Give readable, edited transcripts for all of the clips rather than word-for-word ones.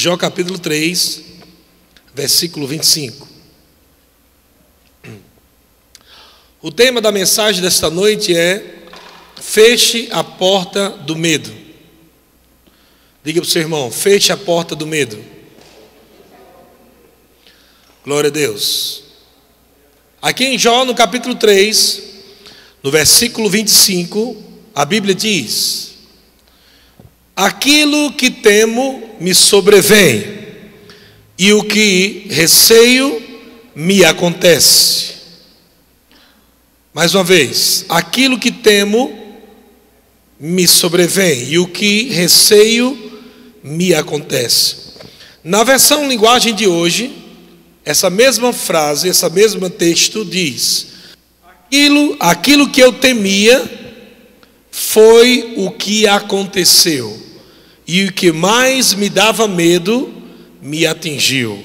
Jó capítulo 3, versículo 25. O tema da mensagem desta noite é: feche a porta do medo. Diga para o seu irmão: feche a porta do medo. Glória a Deus. Aqui em Jó, no capítulo 3, no versículo 25, a Bíblia diz: aquilo que temo me sobrevém, e o que receio me acontece. Mais uma vez, aquilo que temo me sobrevém, e o que receio me acontece. Na versão linguagem de hoje, essa mesma frase, esse mesmo texto diz: aquilo que eu temia foi o que aconteceu, e o que mais me dava medo me atingiu.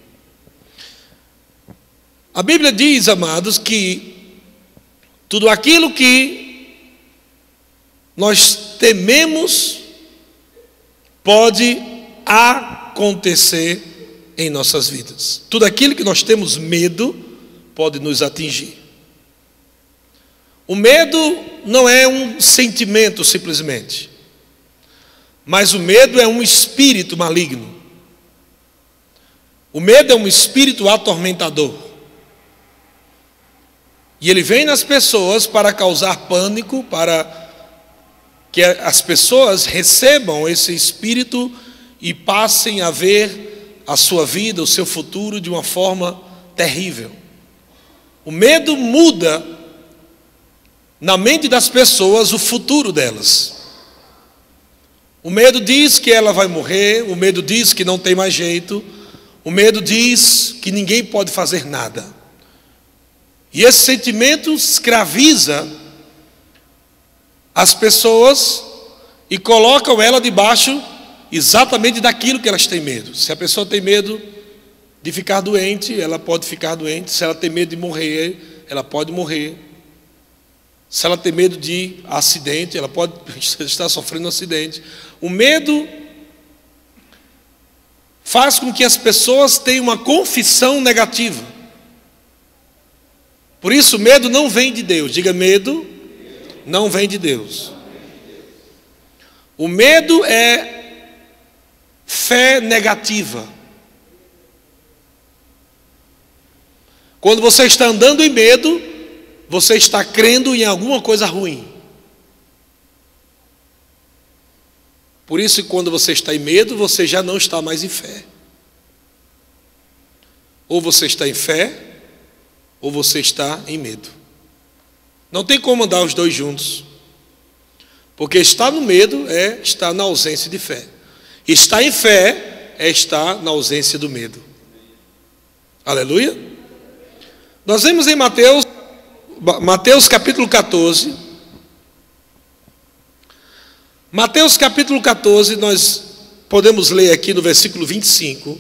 A Bíblia diz, amados, que tudo aquilo que nós tememos pode acontecer em nossas vidas. Tudo aquilo que nós temos medo pode nos atingir. O medo não é um sentimento simplesmente, mas o medo é um espírito maligno. O medo é um espírito atormentador. E ele vem nas pessoas para causar pânico, para que as pessoas recebam esse espírito e passem a ver a sua vida, o seu futuro de uma forma terrível. O medo muda na mente das pessoas o futuro delas. O medo diz que ela vai morrer, o medo diz que não tem mais jeito, o medo diz que ninguém pode fazer nada. E esse sentimento escraviza as pessoas e colocam ela debaixo exatamente daquilo que elas têm medo. Se a pessoa tem medo de ficar doente, ela pode ficar doente. Se ela tem medo de morrer, ela pode morrer. Se ela tem medo de acidente, ela pode estar sofrendo um acidente. O medo faz com que as pessoas tenham uma confissão negativa. Por isso, o medo não vem de Deus. Diga: medo não vem de Deus. O medo é fé negativa. Quando você está andando em medo, você está crendo em alguma coisa ruim. Por isso, quando você está em medo, você já não está mais em fé. Ou você está em fé, ou você está em medo. Não tem como andar os dois juntos. Porque estar no medo é estar na ausência de fé. Estar em fé é estar na ausência do medo. Aleluia. Nós vemos em Mateus capítulo 14. Mateus capítulo 14, nós podemos ler aqui no versículo 25.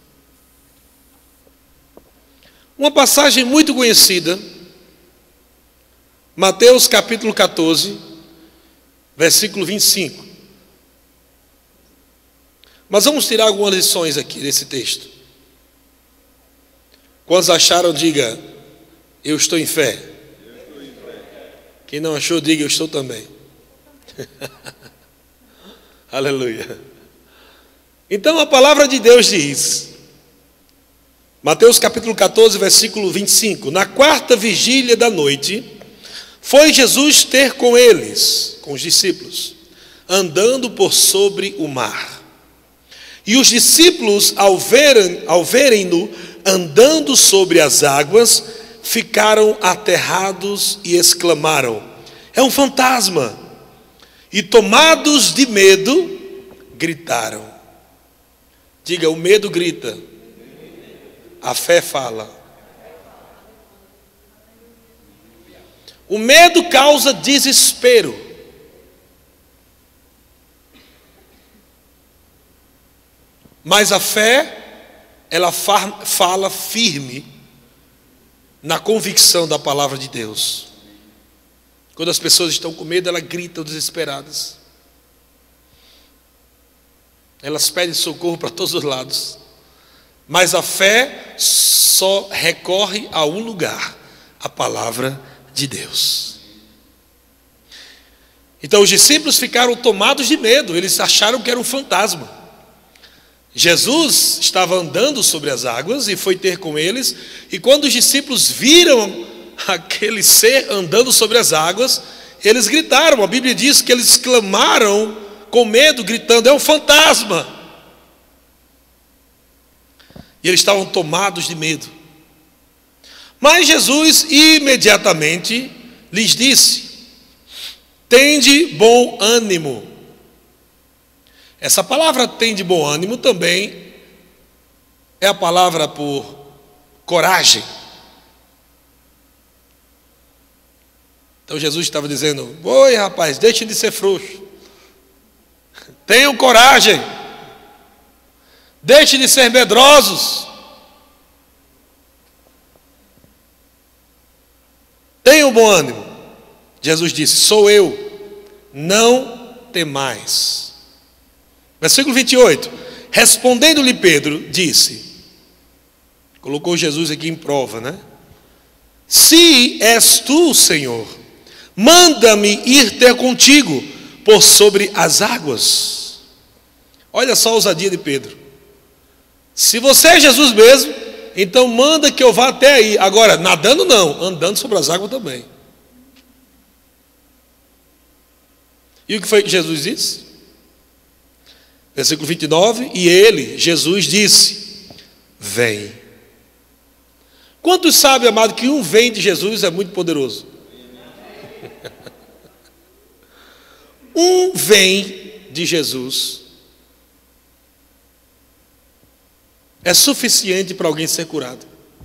Uma passagem muito conhecida. Mateus capítulo 14, versículo 25. Mas vamos tirar algumas lições aqui desse texto. Quantos acharam, diga: eu estou em fé. Quem não achou, diga: eu estou também. Aleluia. Então a palavra de Deus diz, Mateus capítulo 14, versículo 25: na quarta vigília da noite, foi Jesus ter com eles, com os discípulos, andando por sobre o mar. E os discípulos, ao verem-no andando sobre as águas, ficaram aterrados e exclamaram: é um fantasma! E tomados de medo, gritaram. Diga: o medo grita, a fé fala. O medo causa desespero. Mas a fé, ela fala firme na convicção da palavra de Deus. Quando as pessoas estão com medo, elas gritam desesperadas. elas pedem socorro para todos os lados, mas a fé só recorre a um lugar: a palavra de Deus. Então os discípulos ficaram tomados de medo, eles acharam que era um fantasma. Jesus estava andando sobre as águas e foi ter com eles, e quando os discípulos viram aquele ser andando sobre as águas, eles gritaram. A Bíblia diz que eles clamaram com medo, gritando: é um fantasma! E eles estavam tomados de medo. Mas Jesus imediatamente lhes disse: tende bom ânimo. Essa palavra tende bom ânimo também é a palavra por coragem. Então Jesus estava dizendo: oi rapaz, deixem de ser frouxo, tenham coragem, deixem de ser medrosos, tenham bom ânimo. Jesus disse: sou eu, não temais. Versículo 28, respondendo-lhe Pedro, disse, colocou Jesus aqui em prova, né? Se és tu, Senhor, manda-me ir ter contigo por sobre as águas. Olha só a ousadia de Pedro. Se você é Jesus mesmo, então manda que eu vá até aí. Agora, nadando não, andando sobre as águas também. E o que foi que Jesus disse? Versículo 29, e ele, Jesus, disse: vem. Quantos sabem, amado, que um vem de Jesus é muito poderoso? Um vem de Jesus é suficiente para alguém ser curado.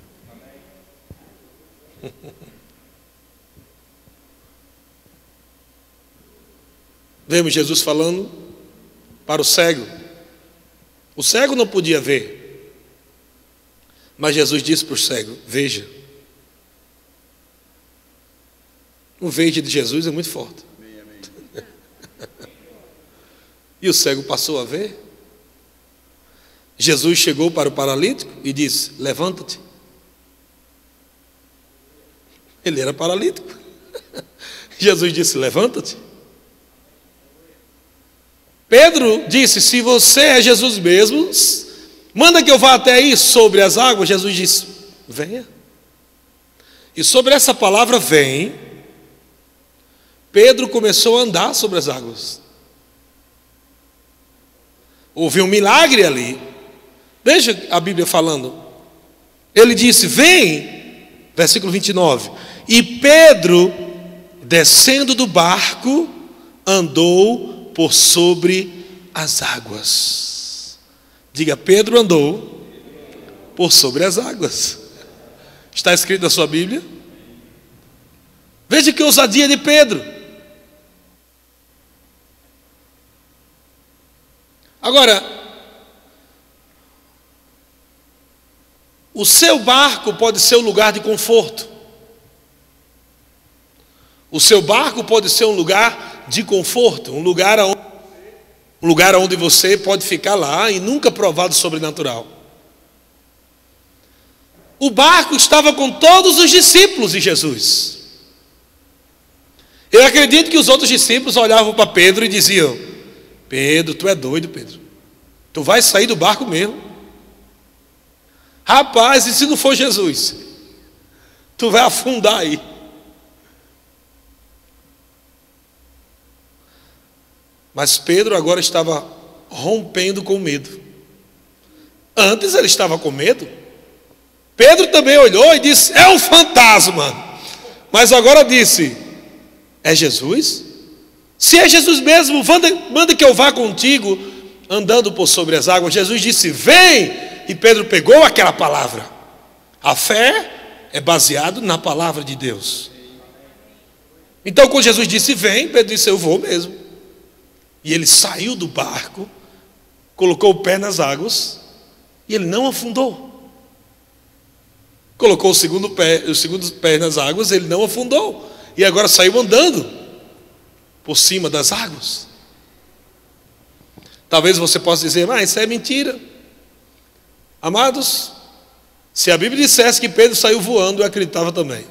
Vemos Jesus falando para o cego. O cego não podia ver, mas Jesus disse para o cego: veja. O veja de Jesus é muito forte. E o cego passou a ver. Jesus chegou para o paralítico e disse: levanta-te. Ele era paralítico. Jesus disse: levanta-te. Pedro disse: se você é Jesus mesmo, manda que eu vá até aí sobre as águas. Jesus disse: venha. E sobre essa palavra vem, Pedro começou a andar sobre as águas. Houve um milagre ali. Veja a Bíblia falando. Ele disse: vem, versículo 29. E Pedro, descendo do barco, andou por sobre as águas. Diga: Pedro andou por sobre as águas. Está escrito na sua Bíblia? Veja que ousadia de Pedro. Agora, o seu barco pode ser um lugar de conforto. O seu barco pode ser um lugar de conforto, um lugar onde você pode ficar lá e nunca provar do sobrenatural. O barco estava com todos os discípulos de Jesus. Eu acredito que os outros discípulos olhavam para Pedro e diziam: Pedro, tu é doido, Pedro. Tu vai sair do barco mesmo. Rapaz, e se não for Jesus? Tu vai afundar aí. Mas Pedro agora estava rompendo com medo. Antes ele estava com medo. Pedro também olhou e disse: é um fantasma. Mas agora disse: é Jesus? Se é Jesus mesmo, manda que eu vá contigo andando por sobre as águas. Jesus disse: vem. E Pedro pegou aquela palavra. A fé é baseada na palavra de Deus. Então quando Jesus disse vem, Pedro disse: eu vou mesmo. E ele saiu do barco, colocou o pé nas águas e ele não afundou. Colocou o segundo pé nas águas, ele não afundou. E agora saiu andando por cima das águas. Talvez você possa dizer, mas isso é mentira. Amados, se a Bíblia dissesse que Pedro saiu voando, eu acreditava também.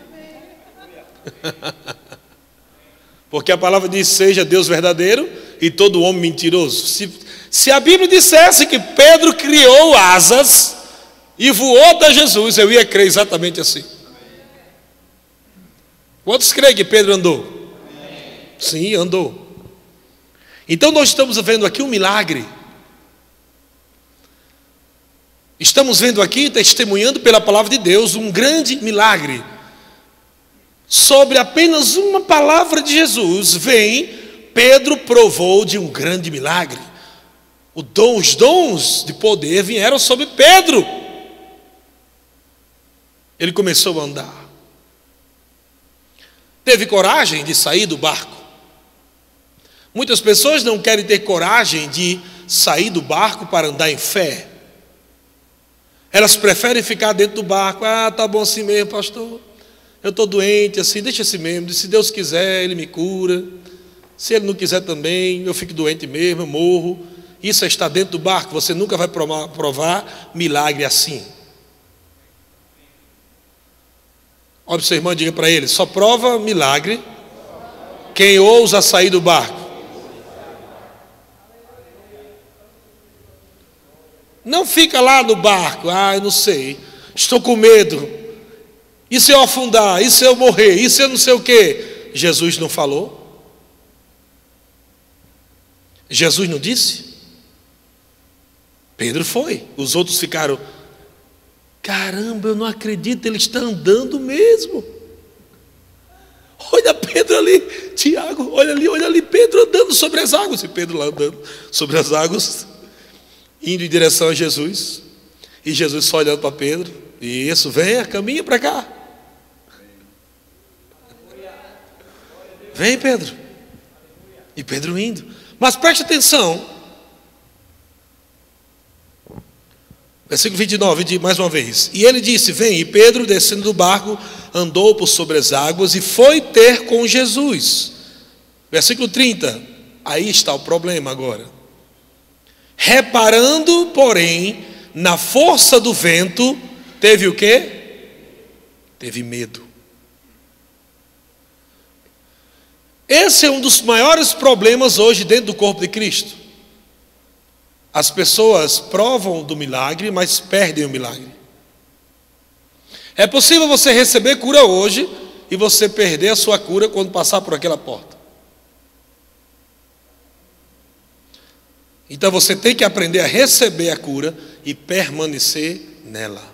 Porque a palavra diz, seja Deus verdadeiro e todo homem mentiroso. Se a Bíblia dissesse que Pedro criou asas e voou até Jesus, eu ia crer exatamente assim. Quantos creem que Pedro andou? Sim, andou. Então nós estamos vendo aqui um milagre. Estamos vendo aqui, testemunhando pela palavra de Deus, um grande milagre. Sobre apenas uma palavra de Jesus, Pedro provou de um grande milagre. Os dons de poder vieram sobre Pedro. Ele começou a andar. Teve coragem de sair do barco. Muitas pessoas não querem ter coragem de sair do barco para andar em fé. Elas preferem ficar dentro do barco. Tá bom assim mesmo, pastor. Eu estou doente assim, deixa assim mesmo. Se Deus quiser, Ele me cura. Se Ele não quiser também, eu fico doente mesmo, eu morro. Isso é estar dentro do barco. Você nunca vai provar milagre assim. Olha para o seu irmão e diga para ele, só prova milagre quem ousa sair do barco. Não fica lá no barco, eu não sei, estou com medo. E se eu afundar? E se eu morrer? E se eu não sei o quê? Jesus não falou? Jesus não disse? Pedro foi. Os outros ficaram, caramba, eu não acredito, ele está andando mesmo. Olha Pedro ali, Tiago, olha ali, Pedro andando sobre as águas. E Pedro lá andando sobre as águas, indo em direção a Jesus. E Jesus só olhando para Pedro. Isso, venha, caminha para cá. Vem, Pedro. E Pedro indo. Mas preste atenção. Versículo 29, mais uma vez. E ele disse, vem. E Pedro, descendo do barco, andou por sobre as águas e foi ter com Jesus. Versículo 30. Aí está o problema agora. Reparando, porém, na força do vento, teve o quê? Teve medo. Esse é um dos maiores problemas hoje dentro do corpo de Cristo. As pessoas provam do milagre, mas perdem o milagre. É possível você receber cura hoje e você perder a sua cura quando passar por aquela porta. Então você tem que aprender a receber a cura e permanecer nela.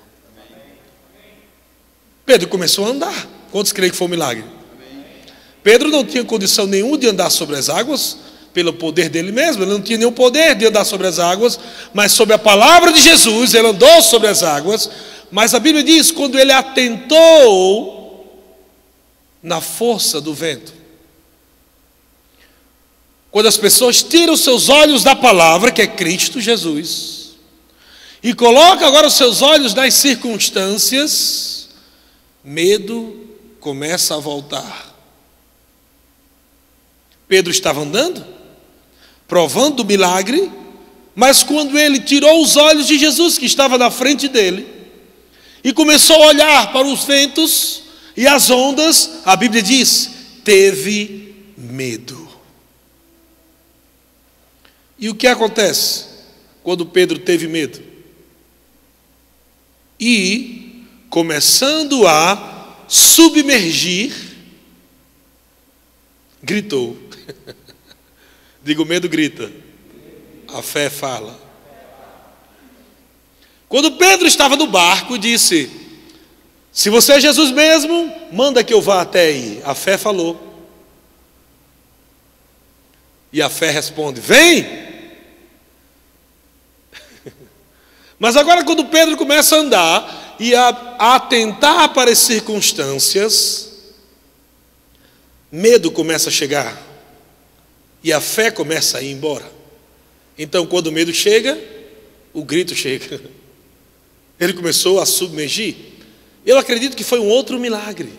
Pedro começou a andar. Quantos creem que foi um milagre? Pedro não tinha condição nenhuma de andar sobre as águas, pelo poder dele mesmo, ele não tinha nenhum poder de andar sobre as águas, mas sobre a palavra de Jesus, ele andou sobre as águas. Mas a Bíblia diz, quando ele atentou na força do vento. Quando as pessoas tiram seus olhos da palavra, que é Cristo Jesus, e colocam agora os seus olhos nas circunstâncias, medo começa a voltar. Pedro estava andando, provando o milagre, mas quando ele tirou os olhos de Jesus, que estava na frente dele, e começou a olhar para os ventos e as ondas, a Bíblia diz, teve medo. E o que acontece quando Pedro teve medo? E, começando a submergir, gritou. Diga, o medo grita, a fé fala. Quando Pedro estava no barco, disse, se você é Jesus mesmo, manda que eu vá até aí. A fé falou. E a fé responde, vem! Mas agora quando Pedro começa a andar e a atentar para as circunstâncias, medo começa a chegar e a fé começa a ir embora. Então quando o medo chega, o grito chega. Ele começou a submergir. Eu acredito que foi um outro milagre.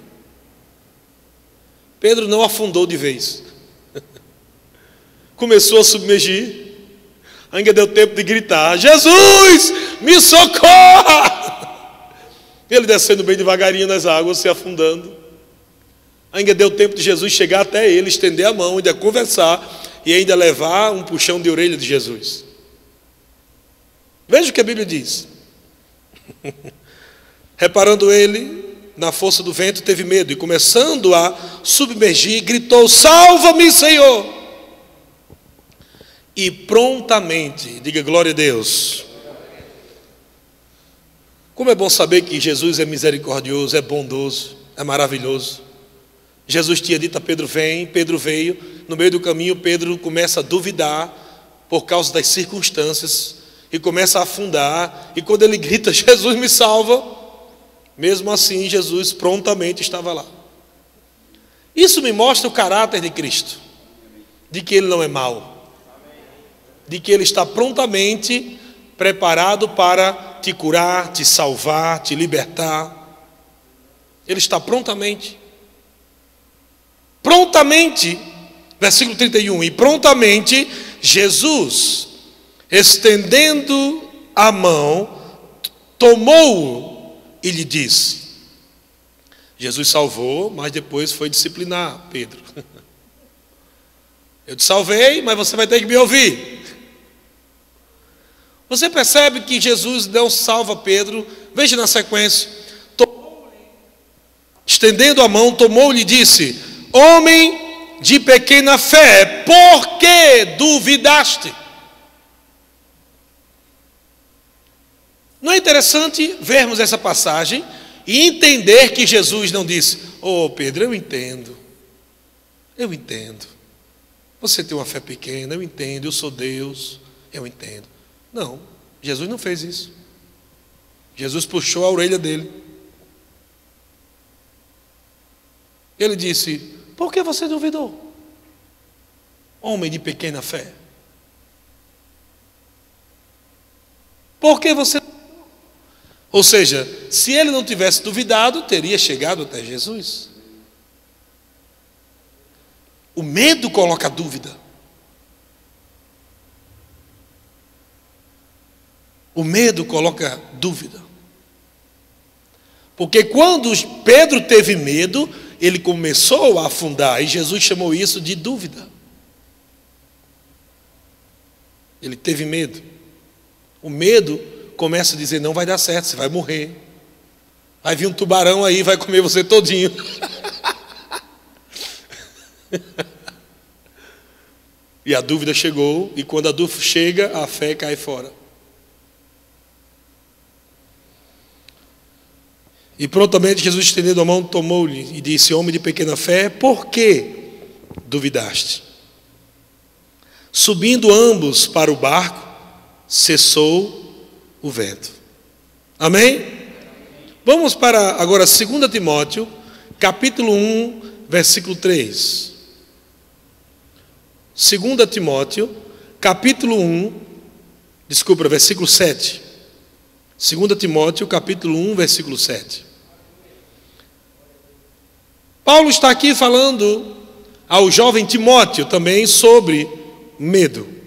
Pedro não afundou de vez. Começou a submergir, Ainda deu tempo de gritar: Jesus, me socorra! Ele descendo bem devagarinho nas águas, se afundando. Ainda deu tempo de Jesus chegar até ele, estender a mão, ainda conversar e ainda levar um puxão de orelha de Jesus. Veja o que a Bíblia diz. Reparando ele na força do vento, teve medo e, começando a submergir, gritou: salva-me, Senhor! E prontamente, diga glória a Deus. Como é bom saber que Jesus é misericordioso, é bondoso, é maravilhoso. Jesus tinha dito a Pedro: vem. Pedro veio. No meio do caminho, Pedro começa a duvidar por causa das circunstâncias e começa a afundar. E quando ele grita: Jesus, me salva! Mesmo assim, Jesus prontamente estava lá. Isso me mostra o caráter de Cristo, de que Ele não é mau, de que Ele está prontamente preparado para te curar, te salvar, te libertar. Ele está prontamente. Prontamente, versículo 31, e prontamente Jesus, estendendo a mão, tomou-o e lhe disse. Jesus salvou, mas depois foi disciplinar Pedro. Eu te salvei, mas você vai ter que me ouvir. Você percebe que Jesus não salva Pedro? Veja na sequência. Estendendo a mão, tomou-lhe e disse: homem de pequena fé, por que duvidaste? Não é interessante vermos essa passagem e entender que Jesus não disse: oh Pedro, eu entendo, você tem uma fé pequena, eu entendo, eu sou Deus, eu entendo. Não, Jesus não fez isso. Jesus puxou a orelha dele. Ele disse: por que você duvidou, homem de pequena fé? Por que você... Ou seja, se ele não tivesse duvidado, teria chegado até Jesus. O medo coloca dúvida. O medo coloca dúvida. Porque quando Pedro teve medo, ele começou a afundar, e Jesus chamou isso de dúvida. Ele teve medo. O medo começa a dizer: não vai dar certo, você vai morrer. Vai vir um tubarão aí, vai comer você todinho. E a dúvida chegou, e quando a dúvida chega, a fé cai fora. E prontamente Jesus, estendendo a mão, tomou-lhe e disse: homem de pequena fé, por que duvidaste? Subindo ambos para o barco, cessou o vento. Amém? Vamos para agora 2 Timóteo, capítulo 1, versículo 3. 2 Timóteo, capítulo 1, versículo 7. 2 Timóteo, capítulo 1, versículo 7. Paulo está aqui falando ao jovem Timóteo também sobre medo.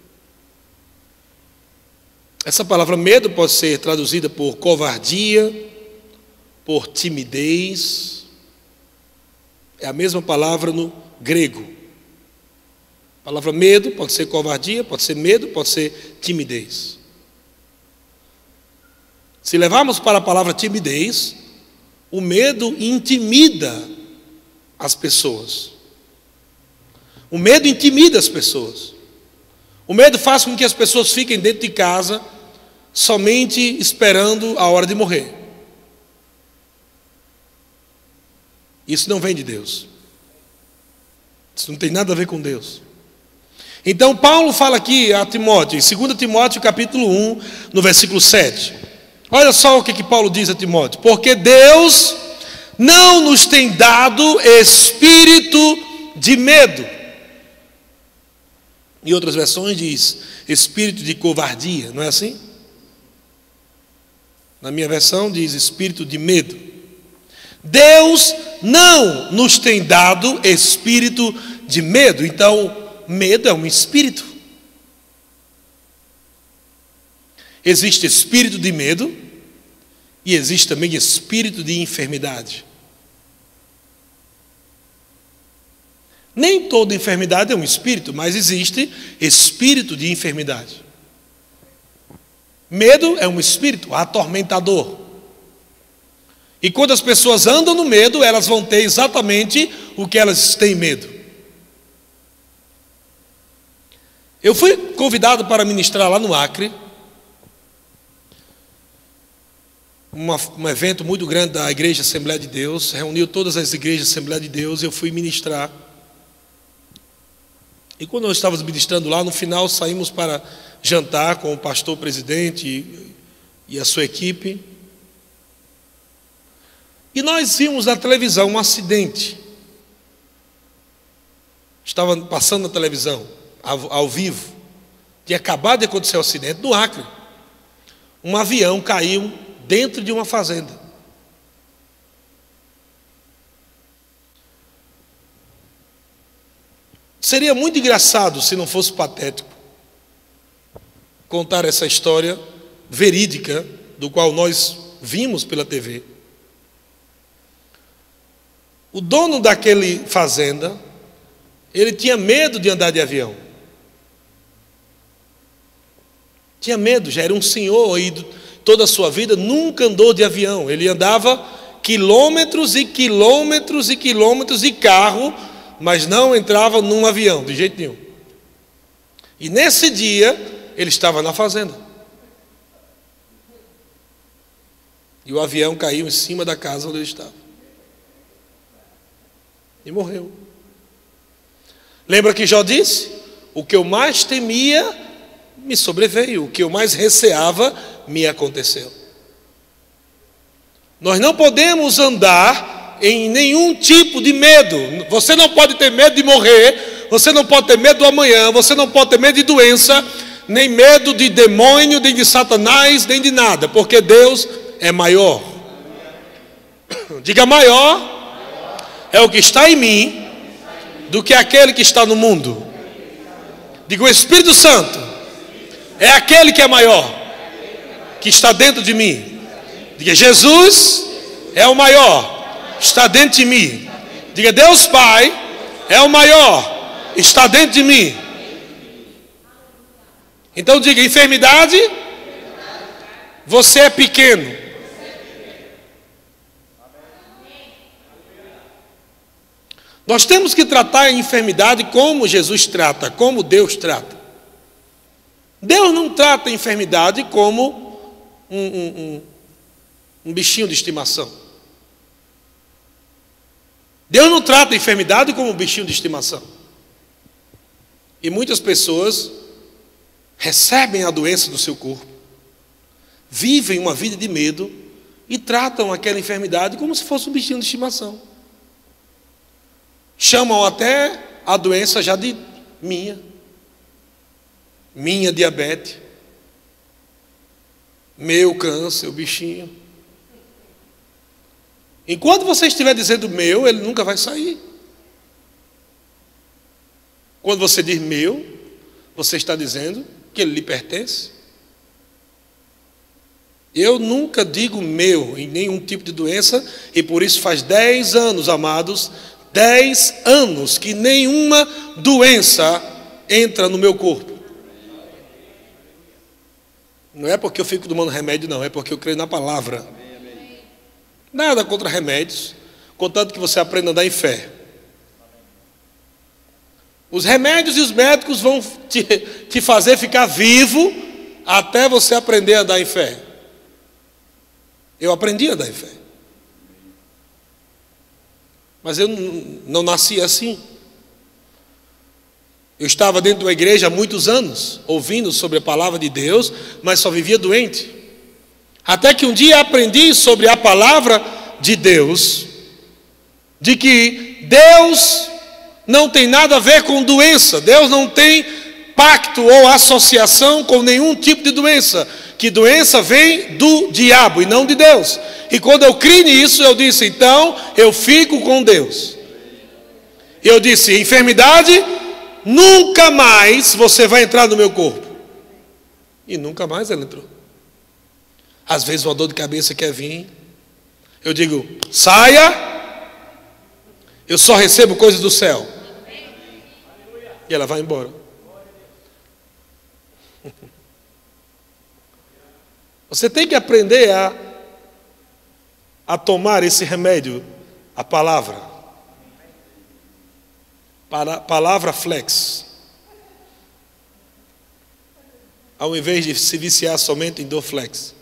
Essa palavra medo pode ser traduzida por covardia, por timidez. É a mesma palavra no grego. A palavra medo pode ser covardia, pode ser medo, pode ser timidez. Se levarmos para a palavra timidez, o medo intimida as pessoas. O medo intimida as pessoas. O medo faz com que as pessoas fiquem dentro de casa somente esperando a hora de morrer. Isso não vem de Deus. Isso não tem nada a ver com Deus. Então Paulo fala aqui a Timóteo, em 2 Timóteo capítulo 1, no versículo 7. Olha só o que Paulo diz a Timóteo: porque Deus não nos tem dado espírito de medo. Em outras versões diz espírito de covardia, não é assim? Na minha versão diz espírito de medo. Deus não nos tem dado espírito de medo. Então, medo é um espírito. Existe espírito de medo e existe também espírito de enfermidade. Nem toda enfermidade é um espírito, mas existe espírito de enfermidade. Medo é um espírito atormentador. E quando as pessoas andam no medo, elas vão ter exatamente o que elas têm medo. Eu fui convidado para ministrar lá no Acre, um evento muito grande da Igreja Assembleia de Deus, reuniu todas as igrejas da Assembleia de Deus, e eu fui ministrar. E quando nós estávamos ministrando lá, no final saímos para jantar com o pastor presidente e a sua equipe. E nós vimos na televisão um acidente. Estava passando na televisão, ao vivo. Tinha acabado de acontecer um acidente no Acre. Um avião caiu dentro de uma fazenda. Seria muito engraçado, se não fosse patético, contar essa história verídica, do qual nós vimos pela TV. O dono daquele fazenda, ele tinha medo de andar de avião. Tinha medo, já era um senhor e toda a sua vida nunca andou de avião. Ele andava quilômetros e quilômetros e quilômetros de carro, mas não entrava num avião, de jeito nenhum. E nesse dia, ele estava na fazenda. E o avião caiu em cima da casa onde ele estava. E morreu. Lembra que Jó disse? O que eu mais temia me sobreveio, o que eu mais receava me aconteceu. Nós não podemos andar em nenhum tipo de medo. Você não pode ter medo de morrer, você não pode ter medo do amanhã, você não pode ter medo de doença, nem medo de demônio, nem de Satanás, nem de nada, porque Deus é maior. Diga: maior é o que está em mim do que aquele que está no mundo. Diga: o Espírito Santo é aquele que é maior, que está dentro de mim. Diga: Jesus é o maior, está dentro de mim. Diga: Deus Pai é o maior, está dentro de mim. Então diga: enfermidade, você é pequeno. Nós temos que tratar a enfermidade como Jesus trata, como Deus trata. Deus não trata a enfermidade como um bichinho de estimação. Deus não trata a enfermidade como um bichinho de estimação. E muitas pessoas recebem a doença do seu corpo, vivem uma vida de medo e tratam aquela enfermidade como se fosse um bichinho de estimação. Chamam até a doença já de minha diabetes, meu câncer, o bichinho. Enquanto você estiver dizendo meu, ele nunca vai sair. Quando você diz meu, você está dizendo que ele lhe pertence. Eu nunca digo meu em nenhum tipo de doença, e por isso faz 10 anos, amados, 10 anos que nenhuma doença entra no meu corpo. Não é porque eu fico tomando remédio, não, é porque eu creio na palavra. Nada contra remédios, contanto que você aprenda a andar em fé. Os remédios e os médicos vão te fazer ficar vivo até você aprender a andar em fé. Eu aprendi a andar em fé. Mas eu não nasci assim. Eu estava dentro de uma igreja há muitos anos, ouvindo sobre a palavra de Deus, mas só vivia doente. Até que um dia aprendi sobre a palavra de Deus, de que Deus não tem nada a ver com doença, Deus não tem pacto ou associação com nenhum tipo de doença, que doença vem do diabo e não de Deus. E quando eu criei nisso, eu disse: então eu fico com Deus. Eu disse: enfermidade, nunca mais você vai entrar no meu corpo. E nunca mais ela entrou. Às vezes uma dor de cabeça quer vir. Eu digo, saia, eu só recebo coisas do céu. E ela vai embora. Você tem que aprender a tomar esse remédio, a palavra. Palavra flex. Ao invés de se viciar somente em Dorflex.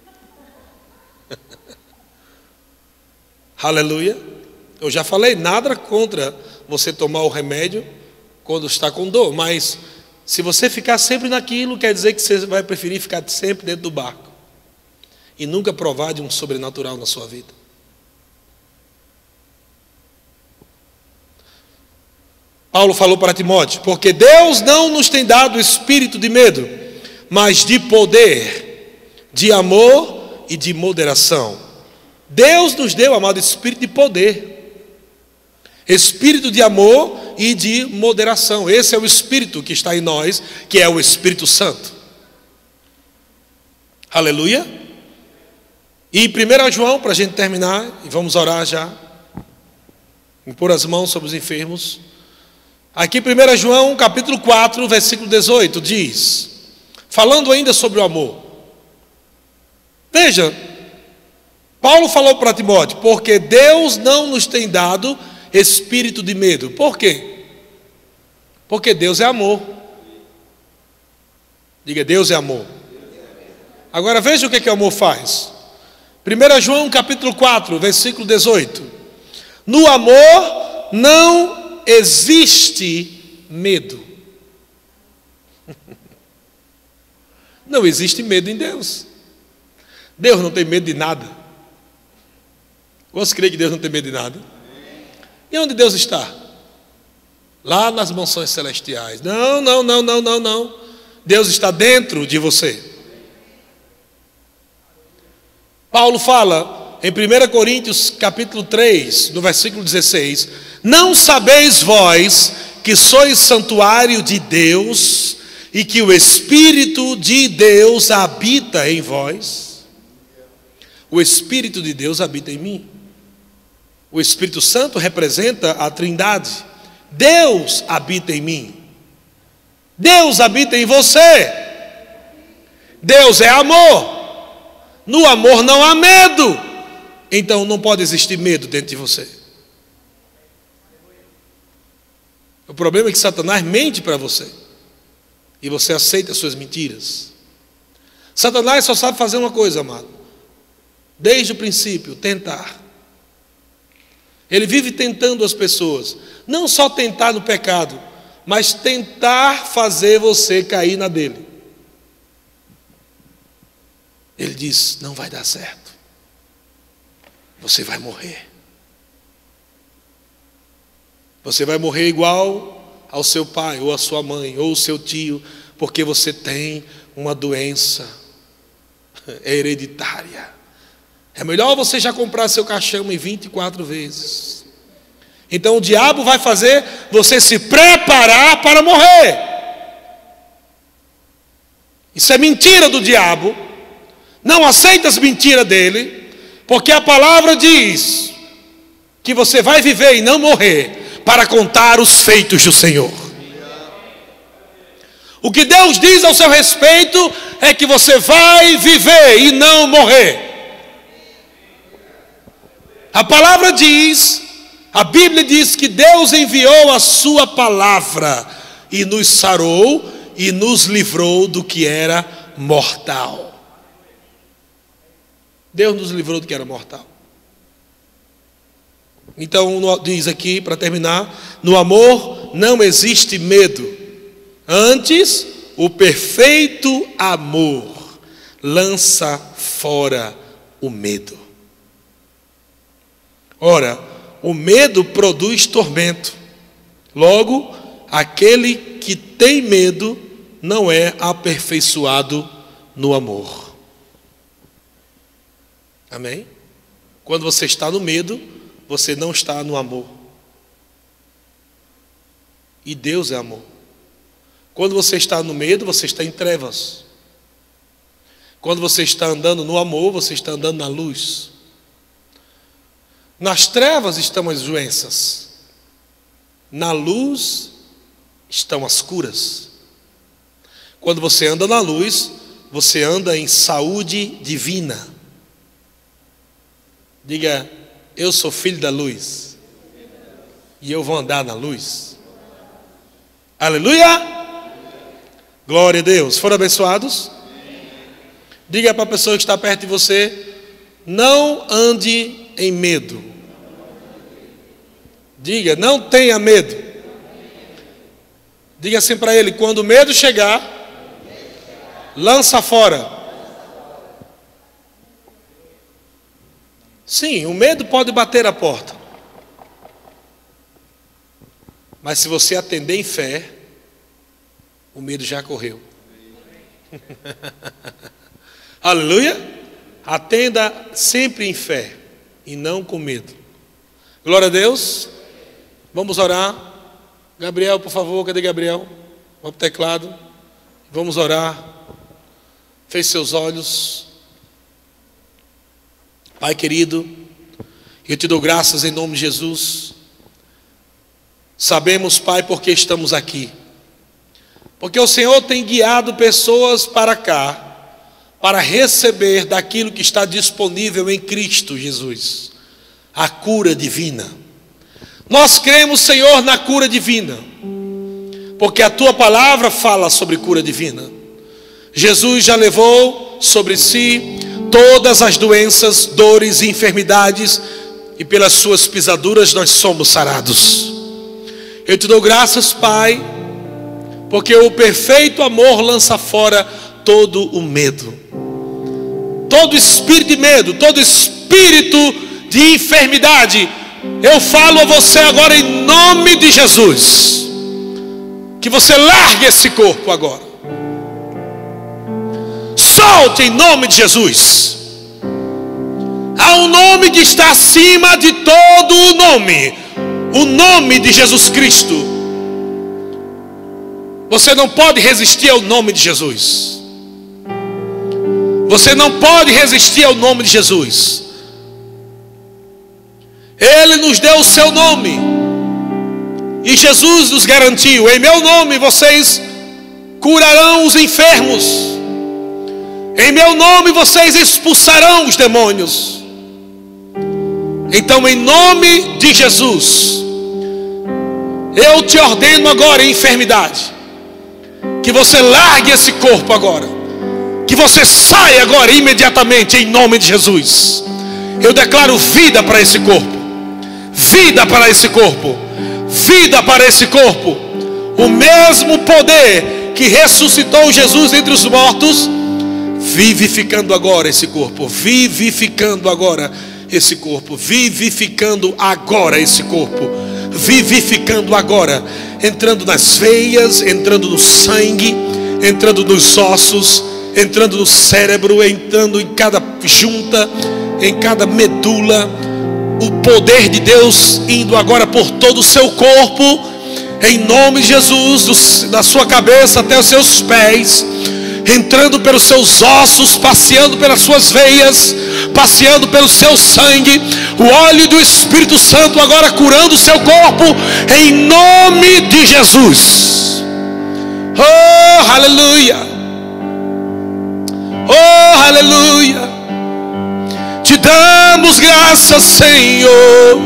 Aleluia. Eu já falei, nada contra você tomar o remédio quando está com dor, mas se você ficar sempre naquilo, quer dizer que você vai preferir ficar sempre dentro do barco e nunca provar de um sobrenatural na sua vida. Paulo falou para Timóteo, porque Deus não nos tem dado espírito de medo, mas de poder, de amor e de moderação. Deus nos deu, amado, espírito de poder, espírito de amor e de moderação. Esse é o espírito que está em nós, que é o Espírito Santo. Aleluia. E 1 João, para a gente terminar, e vamos orar já, impor as mãos sobre os enfermos. Aqui 1 João capítulo 4, versículo 18, diz, falando ainda sobre o amor. Veja, Paulo falou para Timóteo, porque Deus não nos tem dado espírito de medo. Por quê? Porque Deus é amor. Diga, Deus é amor. Agora veja o que o amor faz. 1 João capítulo 4, versículo 18. No amor não existe medo. Não existe medo em Deus. Deus não tem medo de nada. Você crê que Deus não tem medo de nada? E onde Deus está? Lá nas mansões celestiais. Não. Deus está dentro de você. Paulo fala em 1 Coríntios capítulo 3, no versículo 16, não sabeis vós que sois santuário de Deus e que o Espírito de Deus habita em vós? O Espírito de Deus habita em mim. O Espírito Santo representa a Trindade. Deus habita em mim. Deus habita em você. Deus é amor. No amor não há medo. Então não pode existir medo dentro de você. O problema é que Satanás mente para você. E você aceita as suas mentiras. Satanás só sabe fazer uma coisa, amado. Desde o princípio, tentar. Ele vive tentando as pessoas. Não só tentar no pecado, mas tentar fazer você cair na dele. Ele diz, não vai dar certo. Você vai morrer. Você vai morrer igual ao seu pai, ou à sua mãe, ou ao seu tio, porque você tem uma doença hereditária. É melhor você já comprar seu caixão em 24 vezes. Então o diabo vai fazer você se preparar para morrer. Isso é mentira do diabo. Não aceita as mentiras dele, porque a palavra diz que você vai viver e não morrer para contar os feitos do Senhor. O que Deus diz ao seu respeito é que você vai viver e não morrer. A palavra diz, a Bíblia diz que Deus enviou a sua palavra e nos sarou e nos livrou do que era mortal. Deus nos livrou do que era mortal. Então diz aqui, para terminar, no amor não existe medo. Antes, o perfeito amor lança fora o medo. Ora, o medo produz tormento. Logo, aquele que tem medo não é aperfeiçoado no amor. Amém? Quando você está no medo, você não está no amor. E Deus é amor. Quando você está no medo, você está em trevas. Quando você está andando no amor, você está andando na luz. Nas trevas estão as doenças, na luz estão as curas. Quando você anda na luz, você anda em saúde divina. Diga: eu sou filho da luz e eu vou andar na luz. Aleluia! Glória a Deus. Foram abençoados? Diga para a pessoa que está perto de você: não ande em medo. Diga: não tenha medo. Diga assim para ele: quando o medo chegar, lança fora. Sim, o medo pode bater a porta, mas se você atender em fé, o medo já correu. Aleluia! Atenda sempre em fé e não com medo. Glória a Deus. Vamos orar. Gabriel, por favor, cadê Gabriel? Vamos para o teclado. Vamos orar. Feche seus olhos. Pai querido, eu te dou graças em nome de Jesus. Sabemos, Pai, porque estamos aqui. Porque o Senhor tem guiado pessoas para cá, para receber daquilo que está disponível em Cristo Jesus, a cura divina. Nós cremos, Senhor, na cura divina, porque a Tua palavra fala sobre cura divina. Jesus já levou sobre si todas as doenças, dores e enfermidades, e pelas Suas pisaduras nós somos sarados. Eu te dou graças, Pai, porque o perfeito amor lança fora todo o medo, todo espírito de medo, todo espírito de enfermidade. Eu falo a você agora em nome de Jesus, que você largue esse corpo agora. Solte em nome de Jesus. Há um nome que está acima de todo o nome de Jesus Cristo. Você não pode resistir ao nome de Jesus. Você não pode resistir ao nome de Jesus. Ele nos deu o seu nome, e Jesus nos garantiu: em meu nome vocês curarão os enfermos, em meu nome vocês expulsarão os demônios. Então, em nome de Jesus, eu te ordeno agora, enfermidade, que você largue esse corpo agora, que você saia agora imediatamente em nome de Jesus. Eu declaro vida para esse corpo, vida para esse corpo, vida para esse corpo. O mesmo poder que ressuscitou Jesus entre os mortos, vivificando agora esse corpo, vivificando agora esse corpo, vivificando agora esse corpo, vivificando agora, entrando nas veias, entrando no sangue, entrando nos ossos, entrando no cérebro, entrando em cada junta, em cada medula. O poder de Deus indo agora por todo o seu corpo, em nome de Jesus, da sua cabeça até os seus pés, entrando pelos seus ossos, passeando pelas suas veias, passeando pelo seu sangue. O óleo do Espírito Santo agora curando o seu corpo, em nome de Jesus. Oh, aleluia! Oh, aleluia! Te damos graças, Senhor.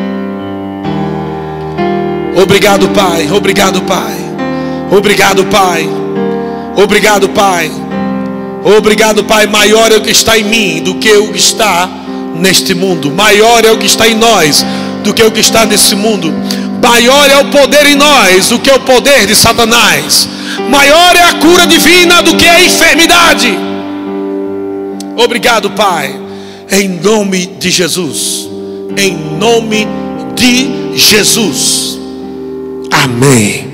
Obrigado, Pai. Obrigado, Pai. Obrigado, Pai. Obrigado, Pai. Obrigado, Pai. Maior é o que está em mim do que o que está neste mundo. Maior é o que está em nós do que o que está nesse mundo. Maior é o poder em nós do que o poder de Satanás. Maior é a cura divina do que a enfermidade. Obrigado, Pai. Em nome de Jesus. Em nome de Jesus. Amém.